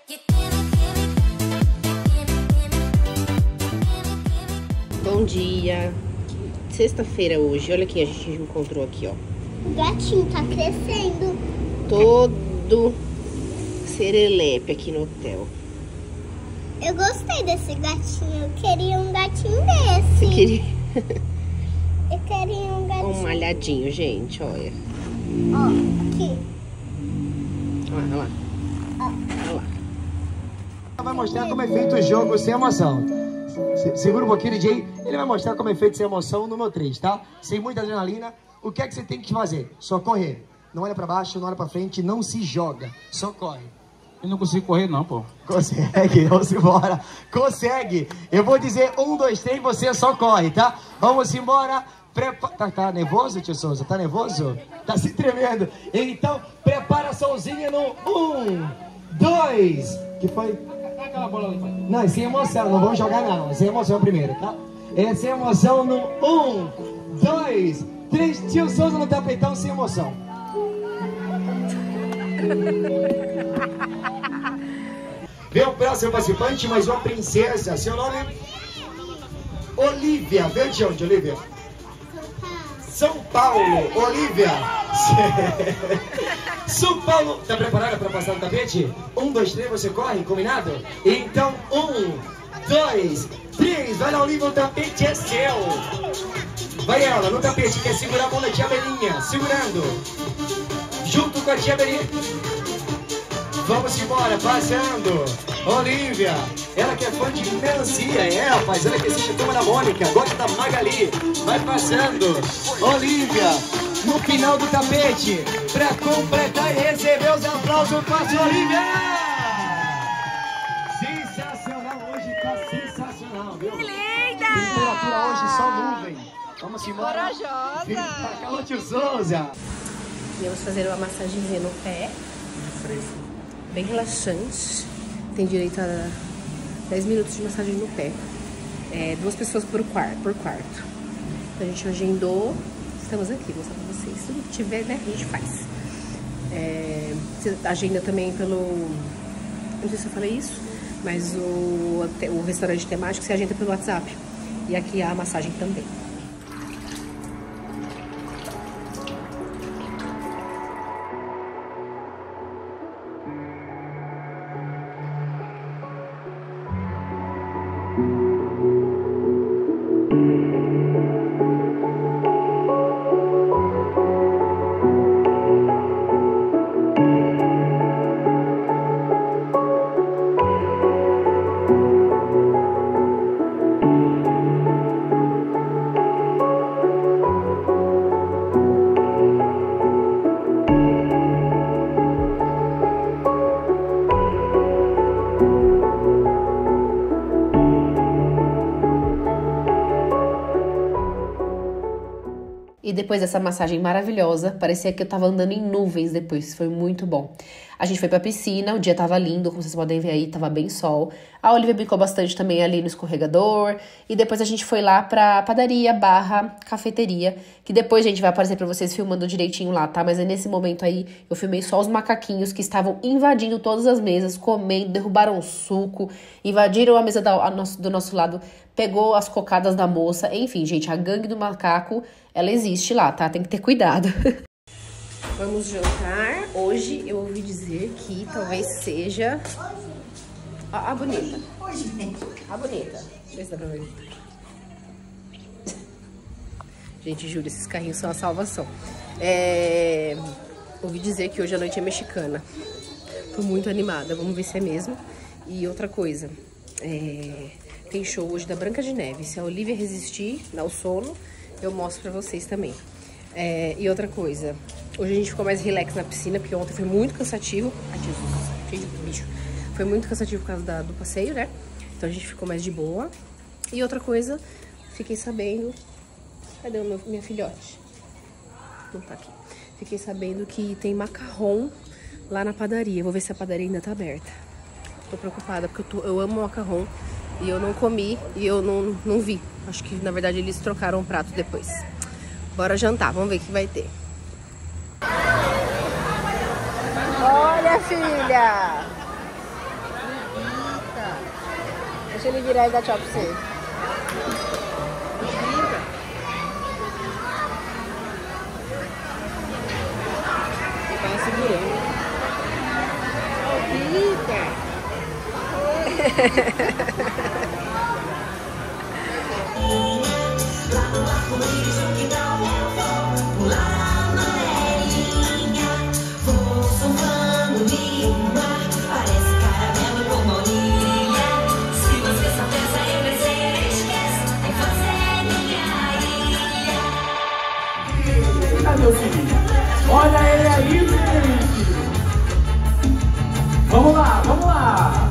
Bom dia. Sexta-feira hoje. Olha quem a gente encontrou aqui, ó. O gatinho tá crescendo. Todo serelepe aqui no hotel. Eu gostei desse gatinho. Eu queria um gatinho desse. Você queria? Eu queria um gatinho. Um malhadinho, gente, olha. Ó, aqui. Olha lá. Olha lá. Vai mostrar como é feito o jogo sem emoção. Segura um pouquinho, DJ. Ele vai mostrar como é feito sem emoção no meu 3, tá? Sem muita adrenalina. O que é que você tem que fazer? Só correr. Não olha pra baixo, não olha pra frente, não se joga. Só corre. Eu não consigo correr não, pô. Consegue, vamos embora. Consegue. Eu vou dizer 1, 2, 3, você só corre, tá? Vamos embora. Tá nervoso, tio Souza? Tá nervoso? Tá se tremendo. Então, preparaçãozinha no 1, 2. Que foi? Aquela bola ali, pai. Não, é sem emoção. Não vamos jogar não. É sem emoção primeiro, tá? É sem emoção no 1, 2, 3. Tio Souza no tapetão sem emoção. Vem o próximo participante, mais uma princesa. Seu nome? Olivia. Veio de onde, Olivia? São Paulo. Olivia. São Paulo. Tá preparada para passar no tapete? 1, 2, 3, você corre, combinado? Então, 1, 2, 3. Vai lá, Olivia, o tapete é seu. Vai ela, no tapete, quer segurar a mão da tia Belinha. Segurando. Junto com a tia Belinha. Vamos embora, passando. Olivia, ela que é fã de melancia, rapaz. Ela que assiste a Turma da Mônica, gosta da Magali. Vai passando. Olivia, no final do tapete, pra completar e receber os aplausos, passa Olivia. Sensacional, hoje tá sensacional, viu? Que linda! Temperatura hoje só nuvem. Vamos embora. Corajosa! Tá calor, tio Souza. Vamos fazer uma massagenzinha no pé. Bem relaxante. Tem direito a 10 minutos de massagem no pé. 2 pessoas por quarto. A gente agendou. Estamos aqui, vou mostrar pra vocês. Tudo que tiver, né, a gente faz. Você agenda também pelo... Não sei se eu falei isso, mas o restaurante temático você agenda pelo WhatsApp. E aqui a massagem também. E depois dessa massagem maravilhosa, parecia que eu tava andando em nuvens depois, foi muito bom. A gente foi pra piscina, o dia tava lindo, como vocês podem ver aí, tava bem sol. A Olivia brincou bastante também ali no escorregador. E depois a gente foi lá pra padaria / cafeteria, que depois, gente, vai aparecer pra vocês filmando direitinho lá, tá? Mas nesse momento aí, eu filmei só os macaquinhos que estavam invadindo todas as mesas, comendo, derrubaram o suco, invadiram a mesa do nosso lado, pegou as cocadas da moça. Enfim, gente, a gangue do macaco, ela existe lá, tá? Tem que ter cuidado. Vamos jantar. Hoje eu ouvi dizer que talvez seja a bonita. A bonita. Deixa eu ver se dá pra ver. Gente, juro, esses carrinhos são a salvação. Ouvi dizer que hoje a noite é mexicana. Tô muito animada. Vamos ver se é mesmo. E outra coisa. Tem show hoje da Branca de Neve. Se a Olivia resistir ao sono, eu mostro pra vocês também. E outra coisa, hoje a gente ficou mais relax na piscina, porque ontem foi muito cansativo. Ai, Jesus, cheio de bicho. Foi muito cansativo por causa do passeio, né? Então a gente ficou mais de boa. E outra coisa, fiquei sabendo... Cadê minha filhote? Não tá aqui. Fiquei sabendo que tem macarrão lá na padaria. Vou ver se a padaria ainda tá aberta. Tô preocupada, porque eu amo macarrão. E eu não comi e eu não vi. Acho que, na verdade, eles trocaram o prato depois. Bora jantar, vamos ver o que vai ter. Olha, filha! Deixa ele virar e dar tchau pra você. Ele tá segurando. Olha ele aí, gente! Vamos lá, vamos lá!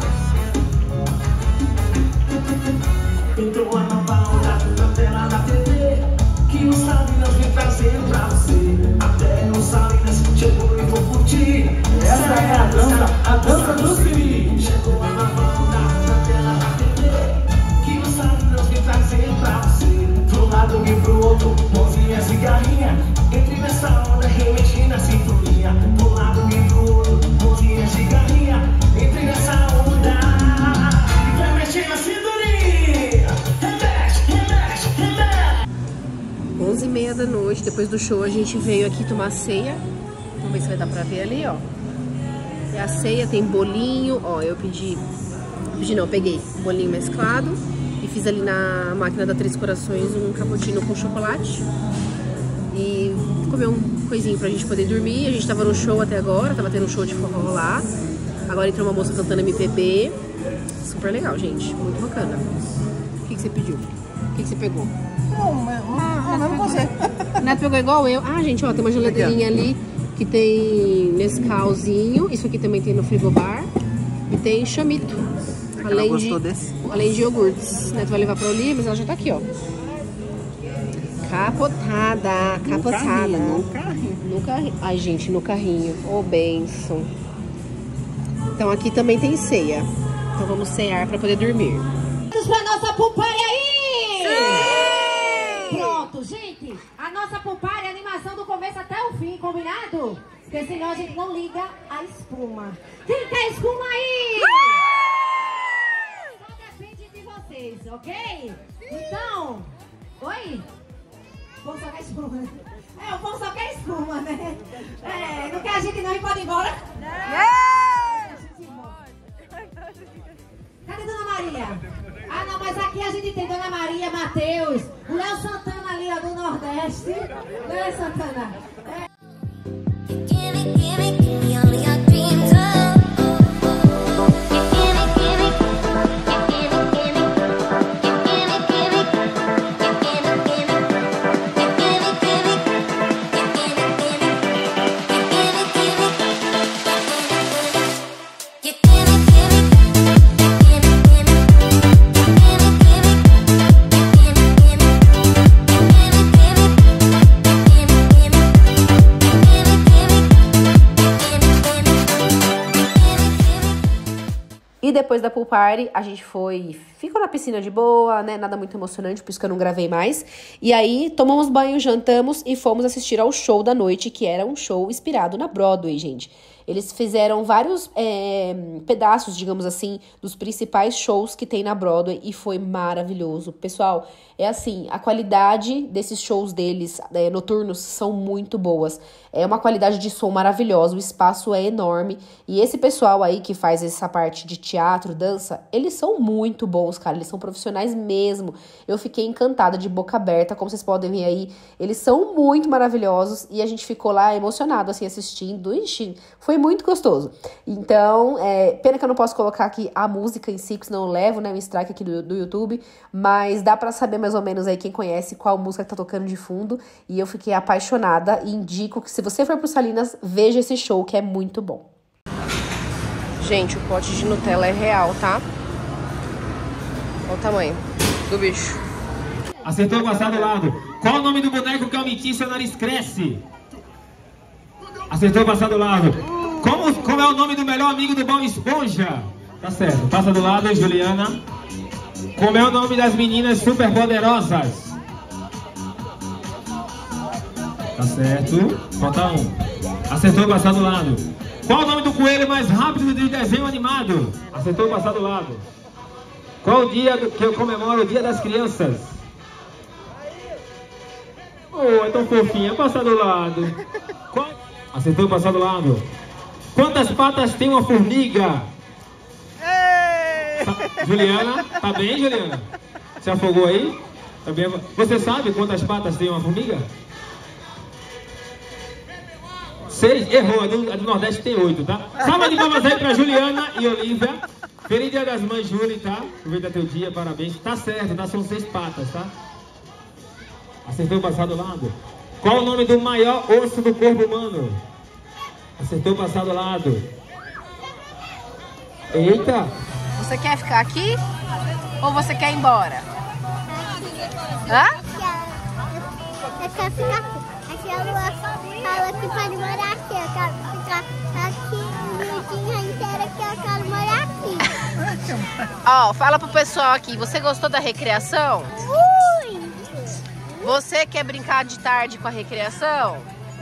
Entrou a nova onda na tela da TV, que o Salinas vem trazer pra você. Até o Salinas chegou e vou curtir. Essa é a dança do Siri. Chegou a nova onda na tela da TV, que o Salinas vem trazer pra você. Pro lado e pro outro, mãozinha, cigarrinha. Entre nessa onda, remexendo na sintonia. Pro lado e pro outro, mãozinha, cigarrinha. Entre nessa onda e vai mexer na sintonia. Remexe, remexe, remexe. 11h30 da noite, depois do show a gente veio aqui tomar ceia. Vamos ver se vai dar pra ver ali, ó. É a ceia, tem bolinho, ó, eu peguei bolinho mesclado e fiz ali na máquina da Três Corações um cappuccino com chocolate. E comer um coisinho pra gente poder dormir. A gente tava no show até agora, tava tendo um show de forró lá. Agora entrou uma moça cantando MPB. Super legal, gente, muito bacana. O que você pediu? O que você pegou? Não você. O Neto pegou igual eu. Ah, gente, ó, tem uma geladeirinha ali que tem Nescauzinho. Isso aqui também tem no frigobar. E tem chamito. Além de iogurtes. O Neto vai levar pra Olivia, mas ela já tá aqui, ó. Capotada. No carrinho. Ai, gente, no carrinho. Ô, benção. Então aqui também tem ceia. Então vamos cear pra poder dormir. Pra nossa pulpária aí! Sim! Pronto, gente. A nossa pulpária, a animação do começo até o fim, combinado? Porque senão a gente não liga a espuma. Quem quer espuma aí? Só depende de vocês, ok? Então, oi? O povo só quer espuma, né? O povo só quer espuma, né? Não quer a gente não ir pode ir embora? Cadê Dona Maria? Ah, não, mas aqui a gente tem Dona Maria, Matheus, o Léo Santana ali, ó, do Nordeste. Léo Santana. E depois da pool party, a gente ficou na piscina de boa, né? Nada muito emocionante, por isso que eu não gravei mais. E aí, tomamos banho, jantamos e fomos assistir ao show da noite, que era um show inspirado na Broadway, gente. Eles fizeram vários pedaços, digamos assim, dos principais shows que tem na Broadway e foi maravilhoso. Pessoal, é assim, a qualidade desses shows deles, noturnos, são muito boas. É uma qualidade de som maravilhosa, o espaço é enorme. E esse pessoal aí que faz essa parte de teatro, dança, eles são muito bons, cara. Eles são profissionais mesmo. Eu fiquei encantada, de boca aberta, como vocês podem ver aí. Eles são muito maravilhosos e a gente ficou lá emocionado, assim, assistindo. Ixi, foi muito gostoso. Então, pena que eu não posso colocar aqui a música em si, que senão eu levo, né, um strike aqui do YouTube, mas dá pra saber mais ou menos aí, quem conhece, qual música que tá tocando de fundo, e eu fiquei apaixonada e indico que se você for pro Salinas, veja esse show, que é muito bom. Gente, o pote de Nutella é real, tá? Olha o tamanho do bicho. Acertou, passar do lado. Qual o nome do boneco que ao mentir seu nariz cresce? Acertou, passar do lado. Como é o nome do melhor amigo do Bob Esponja? Tá certo. Passa do lado, Juliana. Como é o nome das meninas super poderosas? Tá certo. Falta um. Acertou, passar do lado. Qual o nome do coelho mais rápido do desenho animado? Acertou, passar do lado. Qual o dia que eu comemoro o Dia das Crianças? Oh, é tão fofinha. Passa do lado. Acertou, passar do lado. Quantas patas tem uma formiga? Juliana, tá bem, Juliana? Se afogou aí? Tá bem? Você sabe quantas patas tem uma formiga? 6? Errou, a do Nordeste tem 8, tá? Salva de palmas aí pra Juliana e Olivia. Feliz Dia das Mães, Júlia, tá? Aproveita teu dia, parabéns. Tá certo, tá? São 6 patas, tá? Acertou, passar do lado. Qual o nome do maior osso do corpo humano? Acertou, passar do lado. Eita! Você quer ficar aqui? Ou você quer ir embora? Hã? Eu quero ficar aqui. Aqui a Lua fala que pode morar aqui. Eu quero ficar aqui o dia inteiro que eu quero morar aqui. Ó, fala pro pessoal aqui, você gostou da recreação? Muito! Você quer brincar de tarde com a recreação?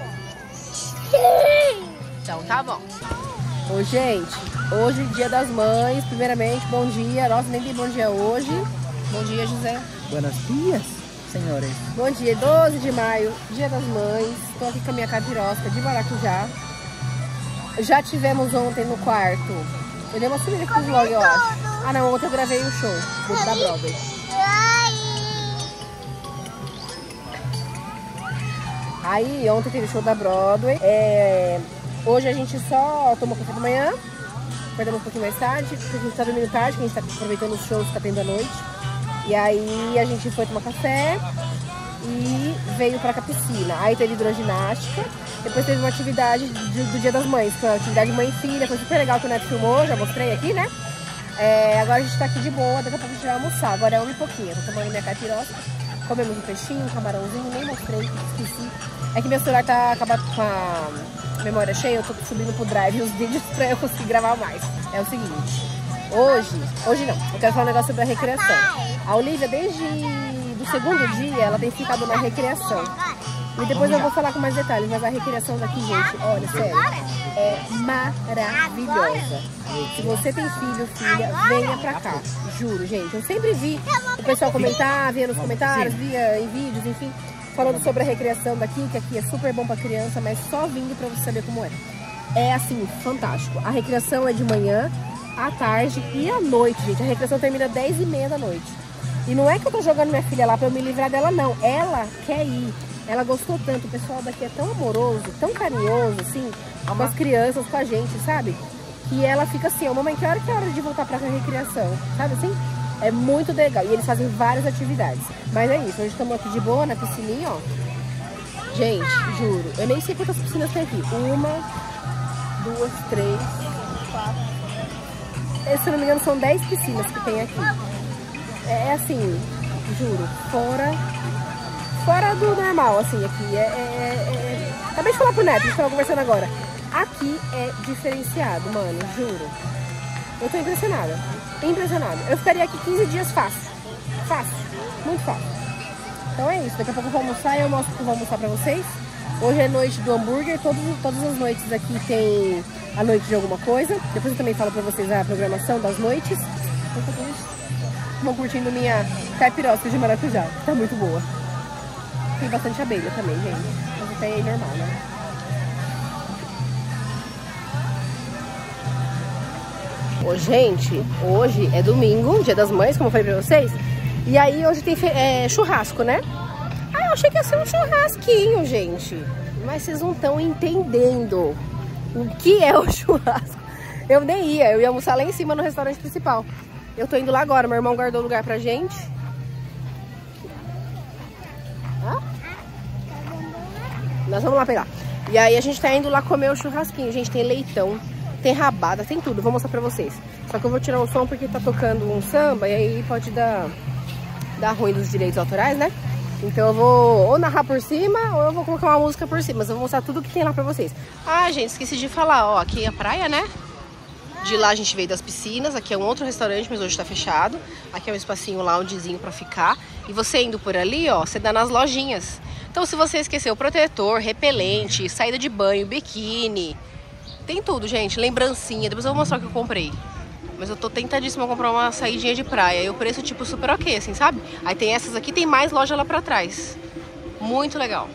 Sim! Então tá bom. Ô, gente, hoje Dia das Mães, primeiramente, bom dia. Nossa, nem dei bom dia hoje. Bom dia, José. Buenos dias, senhores. Bom dia, 12 de maio, Dia das Mães. Estou aqui com a minha capirosca de maracujá. Já tivemos ontem no quarto. Eu dei uma subida aqui pro vlog, eu acho. Ah, não, ontem eu gravei o show da Broadway. Aí, ontem teve show da Broadway. Hoje a gente só tomou café da manhã. Acordamos um pouquinho mais tarde, porque a gente tá dormindo tarde, porque a gente tá aproveitando os shows que tá tendo à noite. E aí a gente foi tomar café e veio pra cá piscina. Aí teve hidroginástica, depois teve uma atividade do Dia das Mães, que foi uma atividade mãe e filha, foi super legal que o Neto filmou, já mostrei aqui, né? Agora a gente tá aqui de boa, daqui a pouco a gente vai almoçar. Agora é 1 e pouquinho, eu tô tomando minha caipirosca. Comemos um peixinho, um camarãozinho, nem mostrei, esqueci. É que meu celular tá acabado com a memória cheia, eu tô subindo pro drive os vídeos pra eu conseguir gravar mais. É o seguinte, hoje não, eu quero falar um negócio sobre a recreação. A Olivia, desde o segundo dia, ela tem ficado na recreação. E depois eu vou falar com mais detalhes, mas a recreação daqui, gente, olha, sério, é maravilhosa. Se você tem filho, filha, venha pra cá. Juro, gente. Eu sempre vi o pessoal comentar, via nos comentários, via em vídeos, enfim, falando sobre a recreação daqui, que aqui é super bom pra criança, mas só vindo pra você saber como é. É assim, fantástico. A recreação é de manhã, à tarde e à noite, gente. A recreação termina 10h30 da noite. E não é que eu tô jogando minha filha lá pra eu me livrar dela, não. Ela quer ir. Ela gostou tanto. O pessoal daqui é tão amoroso, tão carinhoso, assim, com as crianças, com a gente, sabe? Que ela fica assim, mamãe, que hora de voltar pra recreação? Sabe assim? É muito legal. E eles fazem várias atividades. Mas é isso. Hoje estamos aqui de boa, na piscininha, ó. Gente, juro. Eu nem sei quantas piscinas tem aqui. 1, 2, 3, 4. Se eu não me engano, são 10 piscinas que tem aqui. É assim, juro, fora do normal, assim, aqui. Acabei de falar pro Neto, a gente tava conversando agora. Aqui é diferenciado, mano, juro. Eu tô impressionada. Impressionada. Eu ficaria aqui 15 dias fácil. Fácil. Muito fácil. Então é isso. Daqui a pouco eu vou almoçar e eu mostro que eu vou almoçar pra vocês. Hoje é noite do hambúrguer. Todas as noites aqui tem a noite de alguma coisa. Depois eu também falo pra vocês a programação das noites. Vão curtindo minha caipirosca de maracujá. Tá muito boa. Tem bastante abelha também, gente. Mas até aí normal, né? Ô, gente, hoje é domingo, Dia das Mães, como eu falei pra vocês. E aí hoje tem churrasco, né? Ah, eu achei que ia ser um churrasquinho, gente. Mas vocês não estão entendendo o que é o churrasco. Eu nem ia, eu ia almoçar lá em cima no restaurante principal. Eu tô indo lá agora, meu irmão guardou lugar pra gente. Hã? Nós vamos lá pegar. E aí a gente tá indo lá comer o churrasquinho. Gente, tem leitão, tem rabada, tem tudo. Vou mostrar pra vocês. Só que eu vou tirar o som porque tá tocando um samba e aí pode dar ruim dos direitos autorais, né? Então eu vou ou narrar por cima ou eu vou colocar uma música por cima. Mas eu vou mostrar tudo que tem lá pra vocês. Ah, gente, esqueci de falar, ó, aqui é a praia, né? De lá a gente veio das piscinas, aqui é um outro restaurante, mas hoje tá fechado. Aqui é um espacinho loungezinho pra ficar. E você indo por ali, ó, você dá nas lojinhas. Então se você esqueceu protetor, repelente, saída de banho, biquíni, tem tudo, gente, lembrancinha. Depois eu vou mostrar o que eu comprei. Mas eu tô tentadíssima a comprar uma saidinha de praia. E o preço, tipo, super ok, assim, sabe? Aí tem essas aqui, tem mais loja lá pra trás. Muito legal.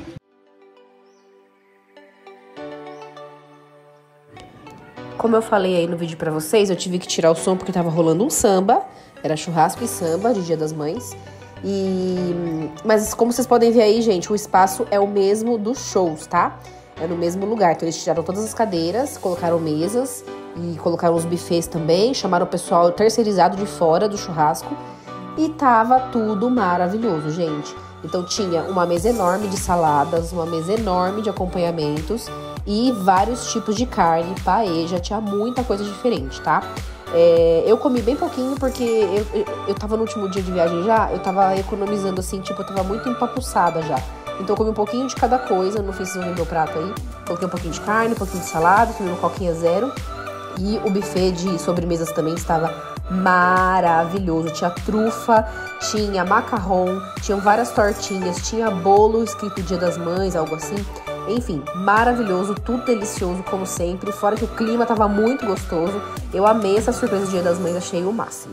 Como eu falei aí no vídeo pra vocês, eu tive que tirar o som porque tava rolando um samba. Era churrasco e samba de Dia das Mães. Mas como vocês podem ver aí, gente, o espaço é o mesmo dos shows, tá? É no mesmo lugar. Então eles tiraram todas as cadeiras, colocaram mesas e colocaram os buffets também. Chamaram o pessoal terceirizado de fora do churrasco. E tava tudo maravilhoso, gente. Então tinha uma mesa enorme de saladas, uma mesa enorme de acompanhamentos e vários tipos de carne, paella, tinha muita coisa diferente, tá? Eu comi bem pouquinho porque eu tava no último dia de viagem já, eu tava economizando assim, tipo, eu tava muito empapuçada já. Então eu comi um pouquinho de cada coisa, não sei se vocês vão ver meu prato aí. Coloquei um pouquinho de carne, um pouquinho de salada, tomei uma coquinha zero. E o buffet de sobremesas também estava maravilhoso. Tinha trufa, tinha macarrão, tinham várias tortinhas, tinha bolo escrito Dia das Mães, algo assim. Enfim, maravilhoso, tudo delicioso, como sempre. Fora que o clima tava muito gostoso. Eu amei essa surpresa do Dia das Mães, achei o máximo.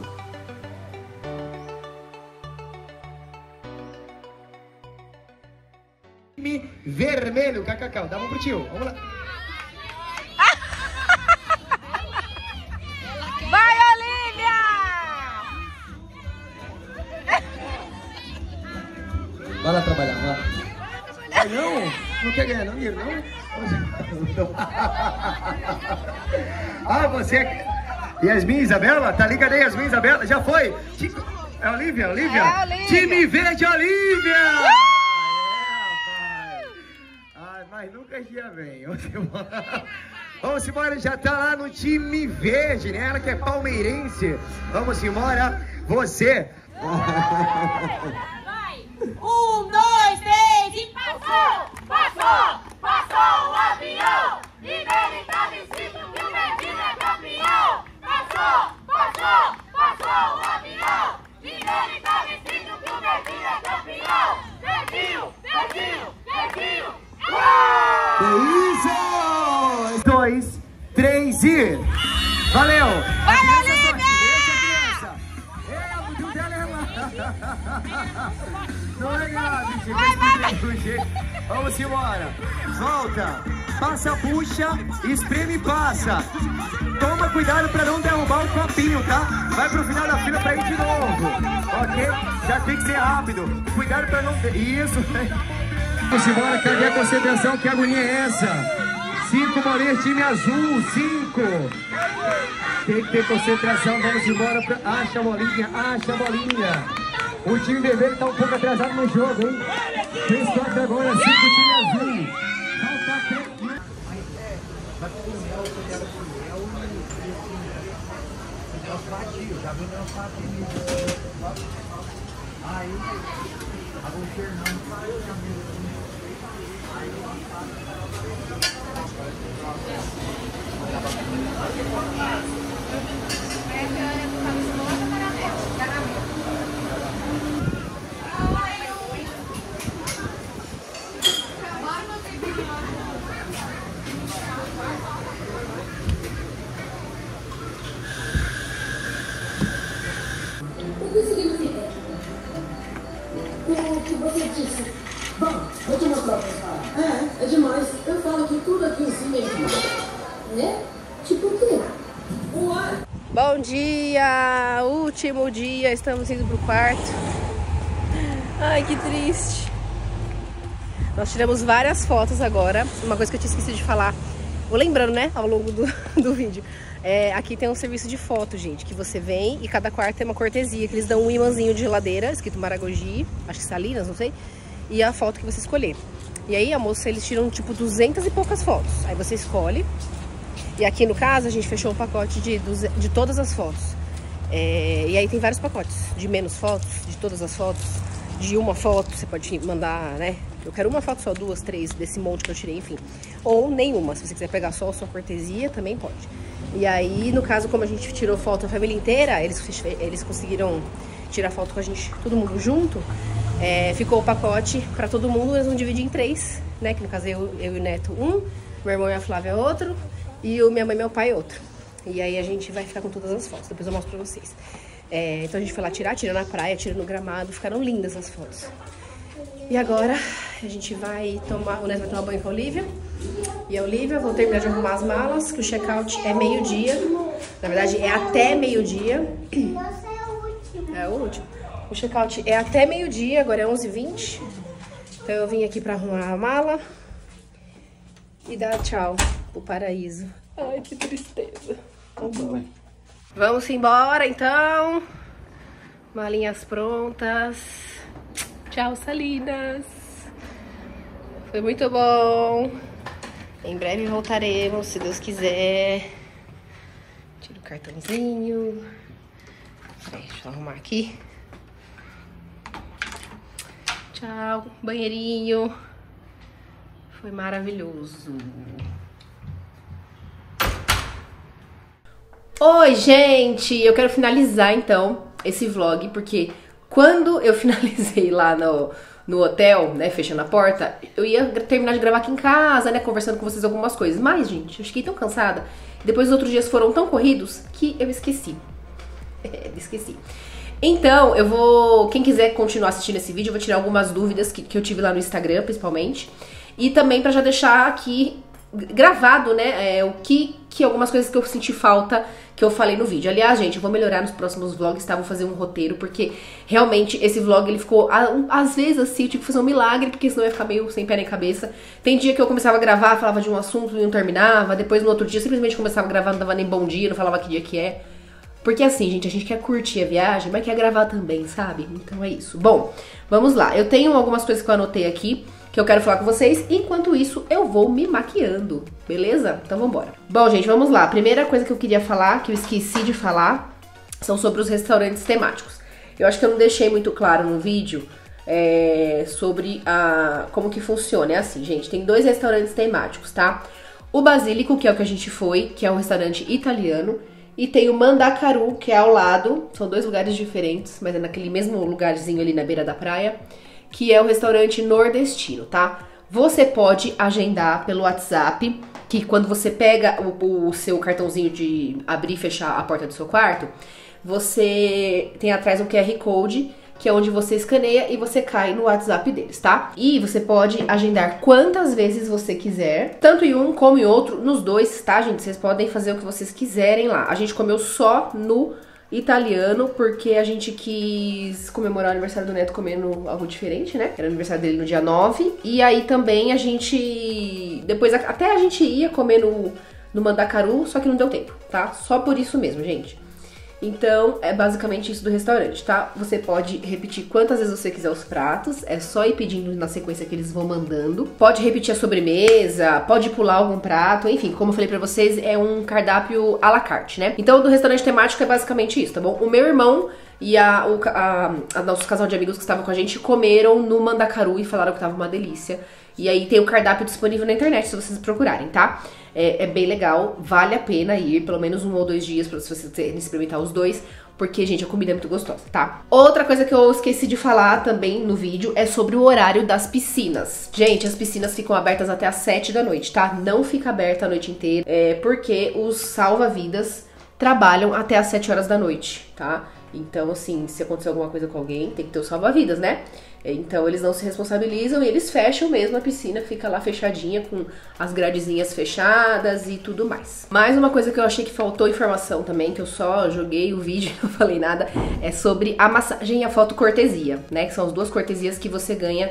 Time vermelho, Cacau, dá uma pro tio, vamos lá. Vai, Olivia! Vai lá trabalhar, vai lá. Não? Não quer ganhar não, dinheiro, não? Ah, você... Yasmin, Isabela? Tá ligada aí, Yasmin, Isabela? Já foi? É Olivia? É, Olivia. Time Verde, Olivia! Mas nunca dia vem. Vamos embora, já tá lá no time verde, né? Ela que é palmeirense. Vamos embora, você. Vai! 1, 2, 3 e passou! Passou! Passou o avião! E nele tá escrito que o Verdinho é campeão! Passou! Passou! Passou o avião! E nele tá escrito que o Verdinho é campeão! Verdinho! Verdinho! Verdinho! Isso! 2, 3 e... Valeu! Vai, Olivia! Não é grave, vamos embora. Volta, passa, puxa, espreme e passa. Toma cuidado para não derrubar o copinho, tá? Vai pro final da fila para ir de novo, ok? Já tem que ser rápido. Cuidado para não... Isso. Vamos embora, cadê a concentração? Que agonia é essa? 5 bolinhas, time azul, 5. Tem que ter concentração, vamos embora. Acha a bolinha, acha a bolinha. O time vermelho tá um pouco atrasado no jogo, hein? 3 toques agora, 5 time azul. Falta 3. O que você disse? Bom, vou te mostrar pra falar. É demais. Eu falo que tudo aqui em cima é demais. É? Tipo o quê? Bom dia! Último dia, estamos indo pro quarto. Ai, que triste. Nós tiramos várias fotos agora. Uma coisa que eu tinha esquecido de falar. Vou lembrando, né, ao longo do vídeo. Aqui tem um serviço de foto, gente, que você vem e cada quarto tem uma cortesia, que eles dão um imãzinho de geladeira, escrito Maragogi, acho que Salinas, não sei, e a foto que você escolher. E aí, a moça, eles tiram, tipo, 200 e poucas fotos. Aí você escolhe. E aqui, no caso, a gente fechou um pacote de todas as fotos. E aí tem vários pacotes, de menos fotos, de todas as fotos, de uma foto, você pode mandar, né? Eu quero uma foto só, 2, 3, desse monte que eu tirei, enfim. Ou nenhuma, se você quiser pegar só a sua cortesia, também pode. E aí, no caso, como a gente tirou foto a família inteira, eles conseguiram tirar foto com a gente, todo mundo junto. Ficou o pacote pra todo mundo, eles vão dividir em 3, né? Que no caso eu e o Neto um, meu irmão e a Flávia outro, e minha mãe e meu pai outro. E aí a gente vai ficar com todas as fotos, depois eu mostro pra vocês. Então a gente foi lá tirar, tira na praia, tira no gramado, ficaram lindas as fotos. E agora a gente vai tomar, o Ness vai tomar banho com a Olivia. E a Olivia, vou terminar de arrumar as malas, que o check-out é meio-dia. Na verdade, é até meio-dia. É o último. O check-out é até meio-dia, agora é 11h20. Então eu vim aqui pra arrumar a mala e dar tchau pro paraíso. Ai, que tristeza. Vamos embora, então. Malinhas prontas. Tchau, Salinas. Foi muito bom. Em breve voltaremos, se Deus quiser. Tira o cartãozinho. Peraí, deixa eu arrumar aqui. Tchau, banheirinho. Foi maravilhoso. Oi, gente! Eu quero finalizar, então, esse vlog, porque quando eu finalizei lá no hotel, né, fechando a porta, eu ia terminar de gravar aqui em casa, né, conversando com vocês algumas coisas. Mas, gente, eu fiquei tão cansada. Depois os outros dias foram tão corridos que eu esqueci. Esqueci. Então, eu vou... Quem quiser continuar assistindo esse vídeo, eu vou tirar algumas dúvidas que eu tive lá no Instagram, principalmente. E também pra já deixar aqui gravado, né, algumas coisas que eu senti falta que eu falei no vídeo. Aliás, gente, eu vou melhorar nos próximos vlogs, tá? Vou fazer um roteiro, porque realmente esse vlog, ele ficou, às vezes, assim, eu tive que fazer um milagre, porque senão ia ficar meio sem pé nem cabeça. Tem dia que eu começava a gravar, falava de um assunto e não terminava, depois no outro dia simplesmente começava a gravar, não dava nem bom dia, não falava que dia que é. Porque assim, gente, a gente quer curtir a viagem, mas quer gravar também, sabe? Então é isso. Bom, vamos lá. Eu tenho algumas coisas que eu anotei aqui, que eu quero falar com vocês. Enquanto isso, eu vou me maquiando, beleza? Então vambora. Bom, gente, vamos lá. A primeira coisa que eu queria falar, que eu esqueci de falar, são sobre os restaurantes temáticos. Eu acho que eu não deixei muito claro no vídeo sobre como que funciona. É assim, gente, tem 2 restaurantes temáticos, tá? O Basílico, que é o que a gente foi, que é um restaurante italiano. E tem o Mandacaru, que é ao lado, são 2 lugares diferentes, mas é naquele mesmo lugarzinho ali na beira da praia, que é o restaurante nordestino, tá? Você pode agendar pelo WhatsApp, que quando você pega o seu cartãozinho de abrir e fechar a porta do seu quarto, você tem atrás um QR Code, que é onde você escaneia e você cai no WhatsApp deles, tá? E você pode agendar quantas vezes você quiser, tanto em um como em outro, nos 2, tá, gente? Vocês podem fazer o que vocês quiserem lá. A gente comeu só no italiano, porque a gente quis comemorar o aniversário do Neto comendo algo diferente, né? Era o aniversário dele no dia 9. E aí também a gente... Depois até a gente ia comer no Mandacaru, só que não deu tempo, tá? Só por isso mesmo, gente. Então, é basicamente isso do restaurante, tá? Você pode repetir quantas vezes você quiser os pratos, é só ir pedindo na sequência que eles vão mandando. Pode repetir a sobremesa, pode pular algum prato, enfim, como eu falei pra vocês, é um cardápio à la carte, né? Então, do restaurante temático é basicamente isso, tá bom? O meu irmão e nosso casal de amigos que estavam com a gente comeram no Mandacaru e falaram que tava uma delícia. E aí tem o cardápio disponível na internet, se vocês procurarem, tá? É bem legal, vale a pena ir pelo menos 1 ou 2 dias pra vocês experimentar os 2, porque, gente, a comida é muito gostosa, tá? Outra coisa que eu esqueci de falar também no vídeo é sobre o horário das piscinas. Gente, as piscinas ficam abertas até às 7 da noite, tá? Não fica aberta a noite inteira, porque os salva-vidas trabalham até às 7 horas da noite, tá? Então, assim, se acontecer alguma coisa com alguém, tem que ter o salva-vidas, né? Então, eles não se responsabilizam e eles fecham mesmo a piscina, fica lá fechadinha com as gradezinhas fechadas e tudo mais. Mais uma coisa que eu achei que faltou informação também, que eu só joguei o vídeo e não falei nada, é sobre a massagem e a fotocortesia, né? Que são as 2 cortesias que você ganha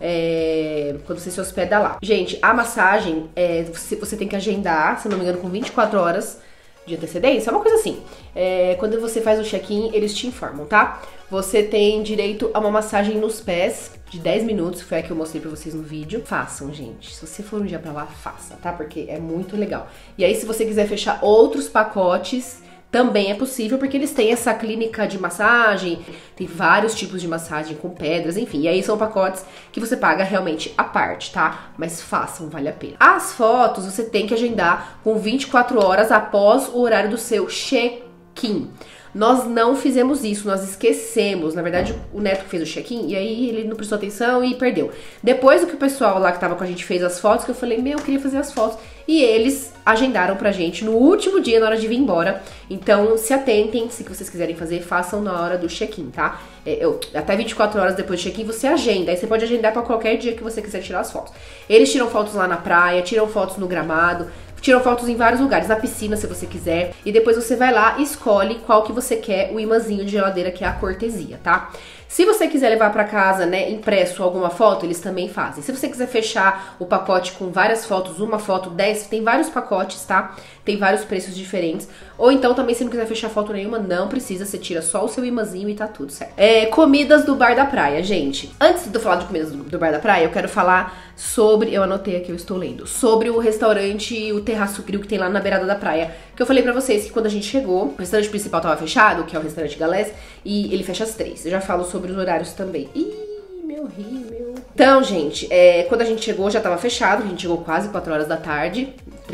quando você se hospeda lá. Gente, a massagem, você tem que agendar, se não me engano, com 24 horas de antecedência, é uma coisa assim. Quando você faz o check-in, eles te informam, tá? Você tem direito a uma massagem nos pés de 10 minutos, foi a que eu mostrei pra vocês no vídeo. Façam, gente. Se você for um dia pra lá, faça, tá? Porque é muito legal. E aí, se você quiser fechar outros pacotes, também é possível, porque eles têm essa clínica de massagem, tem vários tipos de massagem com pedras, enfim. E aí são pacotes que você paga realmente à parte, tá? Mas façam, vale a pena. As fotos você tem que agendar com 24 horas após o horário do seu check-in. Nós não fizemos isso, nós esquecemos. Na verdade, o Neto fez o check-in e aí ele não prestou atenção e perdeu. Depois do que o pessoal lá que tava com a gente fez as fotos, que eu falei, eu queria fazer as fotos. E eles agendaram pra gente no último dia, na hora de vir embora. Então, se atentem, se vocês quiserem fazer, façam na hora do check-in, tá? Até 24 horas depois do check-in você agenda. Aí você pode agendar pra qualquer dia que você quiser tirar as fotos. Eles tiram fotos lá na praia, tiram fotos no gramado, tiram fotos em vários lugares, na piscina se você quiser. E depois você vai lá e escolhe qual que você quer, o imãzinho de geladeira, que é a cortesia, tá? Se você quiser levar pra casa, né, impresso alguma foto, eles também fazem. Se você quiser fechar o pacote com várias fotos, uma foto, 10, tem vários pacotes, tá? Tem vários preços diferentes. Ou então também, se não quiser fechar foto nenhuma, não precisa, você tira só o seu imãzinho e tá tudo certo. Comidas do Bar da Praia, gente. Antes de eu falar de comidas do Bar da Praia, eu quero falar sobre, eu anotei aqui, eu estou lendo, sobre o restaurante, o Terraço Grill que tem lá na beirada da praia. Que eu falei pra vocês que quando a gente chegou, o restaurante principal tava fechado, que é o restaurante Galés, e ele fecha às 3. Eu já falo sobre os horários também. Ih, meu rímel. Então, gente, quando a gente chegou já tava fechado, a gente chegou quase 4 horas da tarde,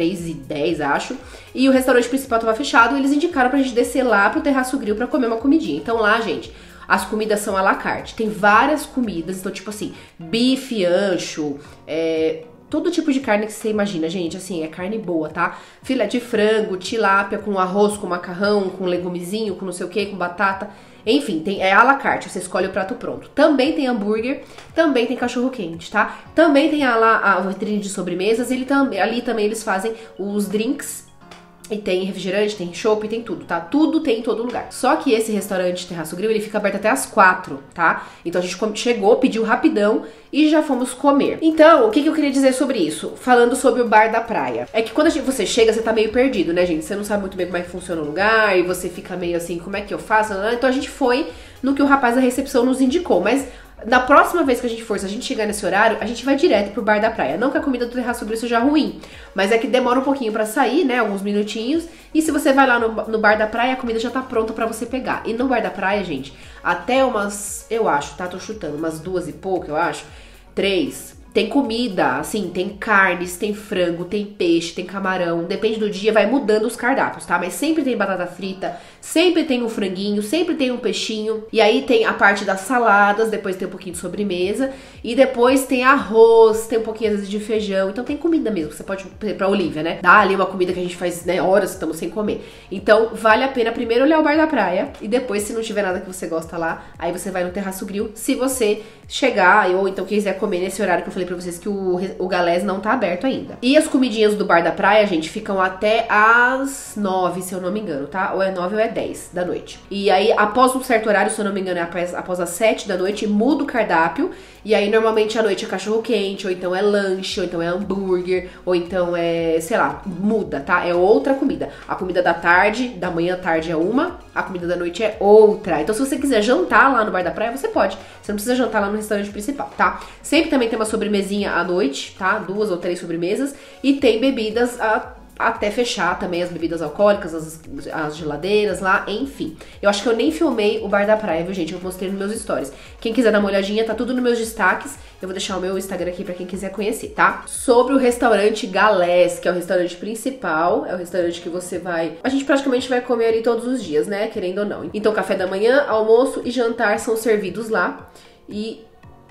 3h10, acho. E o restaurante principal tava fechado e eles indicaram pra gente descer lá pro Terraço Grill pra comer uma comidinha. Então lá, gente, as comidas são à la carte. Tem várias comidas, então tipo assim, bife, ancho, todo tipo de carne que você imagina, gente, assim, é carne boa, tá? Filé de frango, tilápia com arroz, com macarrão, com legumezinho, com não sei o que, com batata. Enfim, é à la carte, você escolhe o prato pronto. Também tem hambúrguer, também tem cachorro quente, tá? Também tem a vitrine de sobremesas, ali também eles fazem os drinks. E tem refrigerante, tem chopp, tem tudo, tá? Tudo tem em todo lugar. Só que esse restaurante Terraço Grill, ele fica aberto até às 4, tá? Então a gente chegou, pediu rapidão e já fomos comer. Então, o que eu queria dizer sobre isso? Falando sobre o Bar da Praia. É que quando você chega, você tá meio perdido, né, gente? Você não sabe muito bem como é que funciona o lugar e você fica meio assim, como é que eu faço? Então a gente foi no que o rapaz da recepção nos indicou, mas na próxima vez que a gente for, se a gente chegar nesse horário, a gente vai direto pro Bar da Praia. Não que a comida do Terraço Grill seja ruim, mas é que demora um pouquinho pra sair, né, alguns minutinhos. E se você vai lá no Bar da Praia, a comida já tá pronta pra você pegar. E no Bar da Praia, gente, até umas, eu acho, tá, tô chutando, umas 2 e pouco, eu acho, 3... Tem comida, assim, tem carnes, tem frango, tem peixe, tem camarão. Depende do dia, vai mudando os cardápios, tá? Mas sempre tem batata frita, sempre tem um franguinho, sempre tem um peixinho. E aí tem a parte das saladas, depois tem um pouquinho de sobremesa. E depois tem arroz, tem um pouquinho às vezes de feijão. Então tem comida mesmo, você pode ir pra Olivia, né? Dá ali uma comida que a gente faz, né, horas que estamos sem comer. Então vale a pena primeiro olhar o Bar da Praia. E depois, se não tiver nada que você gosta lá, aí você vai no Terraço Grill. Se você chegar, ou então quiser comer nesse horário que eu falei pra vocês que o Galés não tá aberto ainda. E as comidinhas do Bar da Praia, gente, ficam até às 9, se eu não me engano, tá? Ou é 9 ou é 10 da noite. E aí, após um certo horário, se eu não me engano, é após as 7 da noite, muda o cardápio. E aí, normalmente, à noite é cachorro quente, ou então é lanche, ou então é hambúrguer, ou então é, sei lá, muda, tá? É outra comida. A comida da tarde, da manhã à tarde é uma, a comida da noite é outra. Então, se você quiser jantar lá no Bar da Praia, você pode. Você não precisa jantar lá no restaurante principal, tá? Sempre também tem uma sobremesinha à noite, tá? 2 ou 3 sobremesas. E tem bebidas até fechar também, as bebidas alcoólicas, as geladeiras lá, enfim. Eu acho que eu nem filmei o Bar da Praia, viu, gente? Eu mostrei nos meus stories. Quem quiser dar uma olhadinha, tá tudo nos meus destaques. Eu vou deixar o meu Instagram aqui pra quem quiser conhecer, tá? Sobre o restaurante Galés, que é o restaurante principal, é o restaurante que você vai... A gente praticamente vai comer ali todos os dias, né? Querendo ou não. Então, café da manhã, almoço e jantar são servidos lá. E...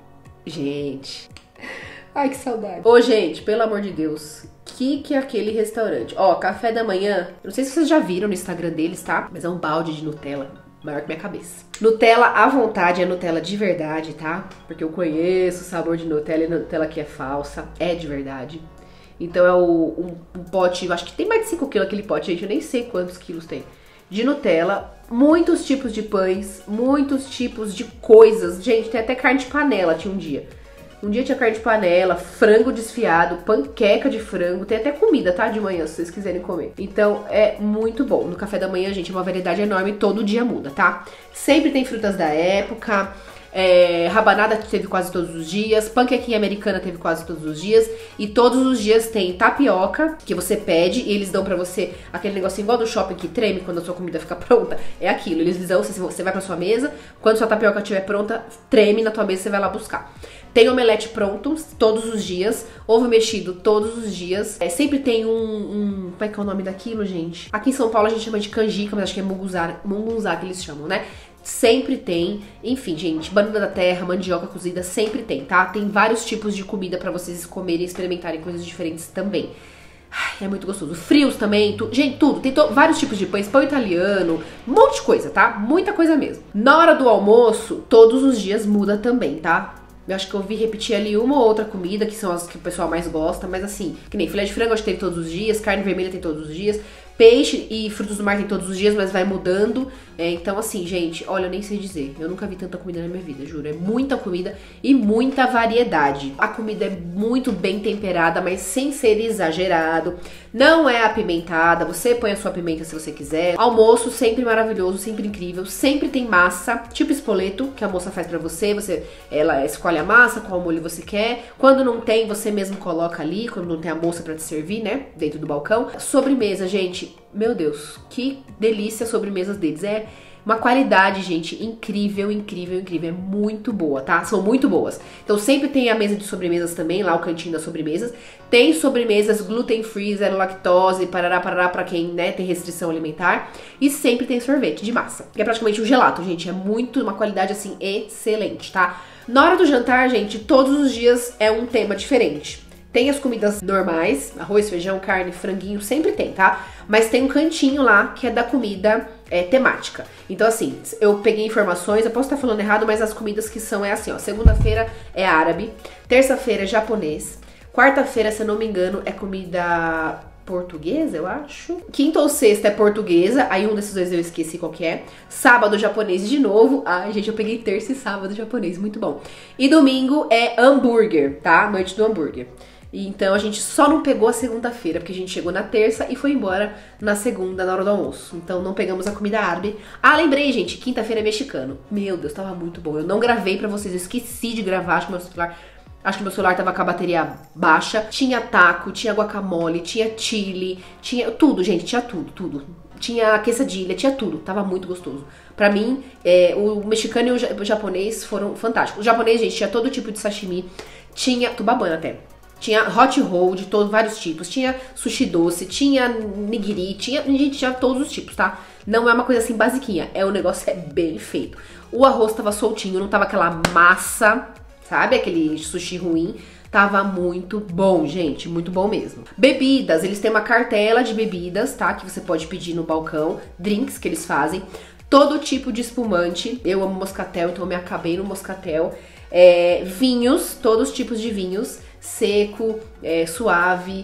gente... ai, que saudade. Ô, gente, pelo amor de Deus, que é aquele restaurante? Ó, café da manhã, não sei se vocês já viram no Instagram deles, tá? Mas é um balde de Nutella maior que minha cabeça. Nutella à vontade, é Nutella de verdade, tá? Porque eu conheço o sabor de Nutella e Nutella que é falsa, é de verdade. Então é um pote, eu acho que tem mais de 5 quilos aquele pote, gente, eu nem sei quantos quilos tem. De Nutella, muitos tipos de pães, muitos tipos de coisas. Gente, tem até carne de panela, tinha um dia. Um dia tinha carne de panela, frango desfiado, panqueca de frango, tem até comida, tá? De manhã, se vocês quiserem comer. Então, é muito bom. No café da manhã, gente, é uma variedade enorme, todo dia muda, tá? Sempre tem frutas da época, Rabanada teve quase todos os dias, panquequinha americana teve quase todos os dias, e todos os dias tem tapioca, que você pede, e eles dão pra você aquele negocinho igual do shopping que treme quando a sua comida fica pronta. É aquilo, eles dão, você vai pra sua mesa, quando sua tapioca estiver pronta, treme na tua mesa, você vai lá buscar. Tem omelete pronto todos os dias, ovo mexido todos os dias. Sempre tem como é que é o nome daquilo, gente? Aqui em São Paulo a gente chama de canjica, mas acho que é munguzá que eles chamam, né? Sempre tem. Enfim, gente, banana da terra, mandioca cozida, sempre tem, tá? Tem vários tipos de comida pra vocês comerem e experimentarem coisas diferentes também. Ai, é muito gostoso. Frios também, gente, tudo. Tem vários tipos de pães, pão italiano, um monte de coisa, tá? Muita coisa mesmo. Na hora do almoço, todos os dias muda também, tá? Eu acho que eu vi repetir ali uma ou outra comida, que são as que o pessoal mais gosta, mas assim, que nem filé de frango acho que tem todos os dias, carne vermelha tem todos os dias, peixe e frutos do mar tem todos os dias, mas vai mudando. Então assim, gente, olha, eu nem sei dizer, eu nunca vi tanta comida na minha vida, juro. É muita comida e muita variedade. A comida é muito bem temperada, mas sem ser exagerado. Não é apimentada, você põe a sua pimenta se você quiser. Almoço sempre maravilhoso, sempre incrível. Sempre tem massa, tipo espoleto, que a moça faz pra você. Ela escolhe a massa, qual molho você quer. Quando não tem, você mesmo coloca ali, quando não tem a moça pra te servir, né, dentro do balcão. Sobremesa, gente, meu Deus, que delícia as sobremesas deles. É uma qualidade, gente, incrível, incrível, incrível. É muito boa, tá? São muito boas. Então sempre tem a mesa de sobremesas também, lá o cantinho das sobremesas. Tem sobremesas gluten free, zero lactose, parará, pra quem, né, tem restrição alimentar. E sempre tem sorvete de massa, que é praticamente um gelato, gente. É uma qualidade, assim, excelente, tá? Na hora do jantar, gente, todos os dias é um tema diferente. Tem as comidas normais, arroz, feijão, carne, franguinho, sempre tem, tá? Mas tem um cantinho lá que é da comida temática. Então assim, eu peguei informações, eu posso estar falando errado, mas as comidas que são assim, ó. Segunda-feira é árabe, terça-feira é japonês, quarta-feira, se eu não me engano, é comida portuguesa, eu acho. Quinta ou sexta é portuguesa, aí um desses dois eu esqueci qual que é. Sábado, japonês de novo. Ai, gente, eu peguei terça e sábado japonês, muito bom. E domingo é hambúrguer, tá? Noite do hambúrguer. E então a gente só não pegou a segunda-feira, porque a gente chegou na terça e foi embora na segunda, na hora do almoço. Então não pegamos a comida árabe. Ah, lembrei, gente, quinta-feira é mexicano. Meu Deus, tava muito bom. Eu não gravei pra vocês, eu esqueci de gravar, acho que meu celular tava com a bateria baixa. Tinha taco, tinha guacamole, tinha chili, tinha tudo, gente, tinha tudo. Tinha quesadilha, tinha tudo, tava muito gostoso. Pra mim, o mexicano e o japonês foram fantásticos. O japonês, gente, tinha todo tipo de sashimi, tinha tubabana até. Tinha hot roll de vários tipos, tinha sushi doce, tinha nigiri, tinha todos os tipos, tá? Não é uma coisa assim basiquinha, o negócio é bem feito. O arroz tava soltinho, não tava aquela massa, sabe? Aquele sushi ruim. Tava muito bom, gente, muito bom mesmo. Bebidas, eles têm uma cartela de bebidas, tá? Que você pode pedir no balcão, drinks que eles fazem. Todo tipo de espumante, eu amo moscatel, então eu me acabei no moscatel. Vinhos, todos os tipos de vinhos. Seco, suave,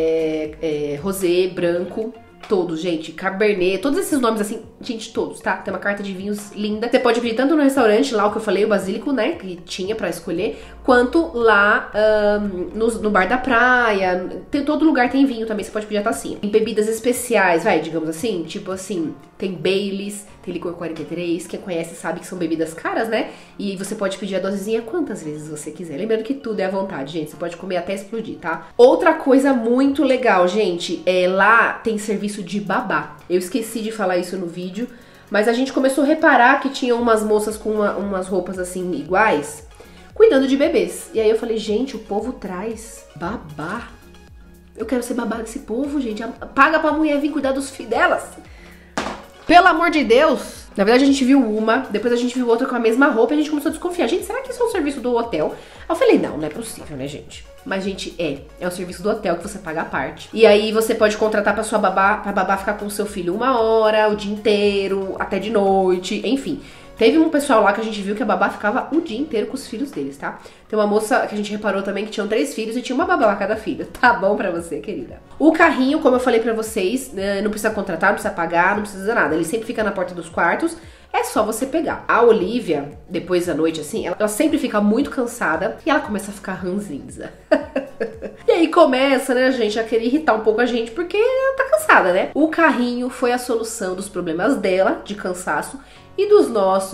rosé, branco, todos, gente, cabernet, todos esses nomes assim, gente, todos, tá? Tem uma carta de vinhos linda. Você pode pedir tanto no restaurante, lá o que eu falei, o basílico, né, que tinha pra escolher, quanto lá no bar da praia. Todo lugar tem vinho também, você pode pedir a tacinha. Tem bebidas especiais, digamos assim, tipo assim, tem Baileys, tem licor 43, quem conhece sabe que são bebidas caras, né? E você pode pedir a dosezinha quantas vezes você quiser. Lembrando que tudo é à vontade, gente, você pode comer até explodir, tá? Outra coisa muito legal, gente, lá tem serviço de babá. Eu esqueci de falar isso no vídeo, mas a gente começou a reparar que tinha umas moças com umas roupas assim iguais, cuidando de bebês. E aí eu falei, gente, o povo traz babá. Eu quero ser babá desse povo, gente. Paga pra mulher vir cuidar dos filhos delas. Pelo amor de Deus. Na verdade a gente viu uma, depois a gente viu outra com a mesma roupa e a gente começou a desconfiar. Gente, será que isso é um serviço do hotel? Eu falei, não é possível, né, gente? Mas, gente, é um serviço do hotel que você paga a parte. E aí você pode contratar pra sua babá, pra babá ficar com o seu filho 1 hora, o dia inteiro, até de noite, enfim. Teve um pessoal lá que a gente viu que a babá ficava o dia inteiro com os filhos deles, tá? Tem uma moça que a gente reparou também que tinham 3 filhos e tinha uma babá a cada filho. Tá bom pra você, querida? O carrinho, como eu falei pra vocês, não precisa contratar, não precisa pagar, não precisa nada. Ele sempre fica na porta dos quartos. É só você pegar. A Olivia, depois da noite, assim, ela sempre fica muito cansada e ela começa a ficar ranzinza. E aí começa, né, gente, a querer irritar um pouco a gente porque ela tá cansada, né? O carrinho foi a solução dos problemas dela, de cansaço, e dos nossos,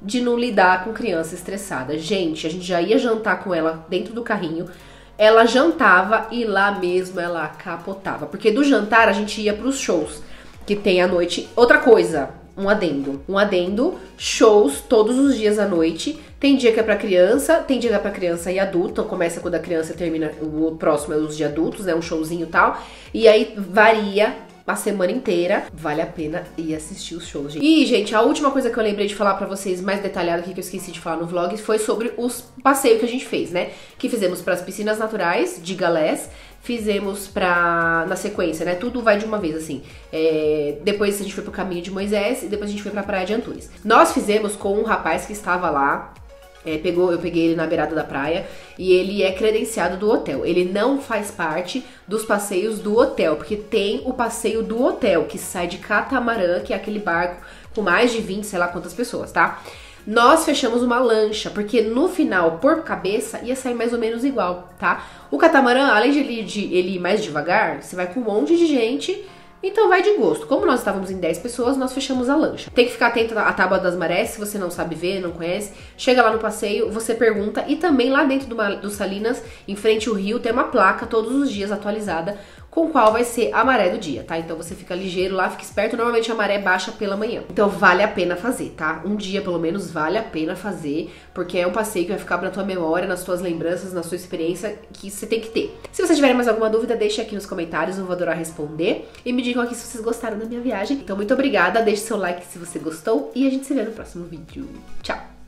de não lidar com criança estressada. Gente, a gente já ia jantar com ela dentro do carrinho, ela jantava e lá mesmo ela capotava. Porque do jantar a gente ia pros shows que tem à noite. Outra coisa, um adendo, shows todos os dias à noite. Tem dia que é pra criança, tem dia que é pra criança e adulto. Então começa quando a criança termina, o próximo é os de adultos, né, um showzinho e tal. E aí varia a semana inteira. Vale a pena ir assistir os shows, gente. E, gente, a última coisa que eu lembrei de falar pra vocês, mais detalhado aqui, que eu esqueci de falar no vlog, foi sobre os passeios que a gente fez, né? Que fizemos pras piscinas naturais de Galés, fizemos na sequência, né? Tudo vai de uma vez, assim. Depois a gente foi pro Caminho de Moisés e depois a gente foi pra Praia de Antunes. Nós fizemos com um rapaz que estava lá. Eu peguei ele na beirada da praia e ele é credenciado do hotel. Ele não faz parte dos passeios do hotel, porque tem o passeio do hotel, que sai de catamarã, que é aquele barco com mais de 20, sei lá quantas pessoas, tá? Nós fechamos uma lancha, porque no final, por cabeça, ia sair mais ou menos igual, tá? O catamarã, além de ele ir mais devagar, você vai com um monte de gente. Então vai de gosto. Como nós estávamos em 10 pessoas, nós fechamos a lancha. Tem que ficar atento à tábua das marés, se você não sabe ver, não conhece. Chega lá no passeio, você pergunta. E também lá dentro do Salinas, em frente ao rio, tem uma placa todos os dias atualizada com qual vai ser a maré do dia, tá? Então você fica ligeiro lá, fica esperto. Normalmente a maré baixa pela manhã. Então vale a pena fazer, tá? Um dia pelo menos vale a pena fazer, porque é um passeio que vai ficar na tua memória, nas tuas lembranças, na sua experiência, que você tem que ter. Se vocês tiverem mais alguma dúvida, deixe aqui nos comentários, eu vou adorar responder. E me digam aqui se vocês gostaram da minha viagem. Então muito obrigada, deixe seu like se você gostou e a gente se vê no próximo vídeo. Tchau!